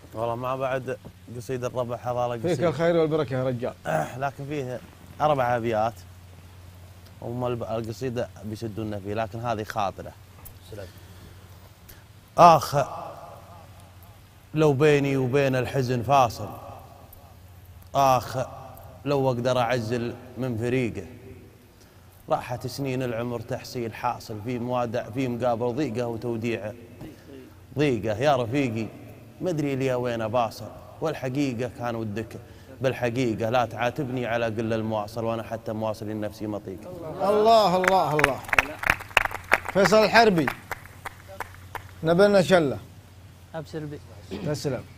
والله ما بعد قصيدة الربع حضارة قصيدة. فيك الخير والبركة يا رجال. لكن فيه 4 أبيات هم القصيدة بيسدونا فيه، لكن هذه خاطرة. لو بيني وبين الحزن فاصل، لو أقدر أعزل من فريقه، راحت سنين العمر تحصيل حاصل في موادع في مقابل ضيقة وتوديعه. ضيقة يا رفيقي مدري لي وين باصل، والحقيقة كان ودك بالحقيقة لا تعاتبني على قل المواصل، وأنا حتى مواصل لنفسي مطيق. الله الله الله. فيصل الحربي نبلنا شلة. أبشر بي. تسلم.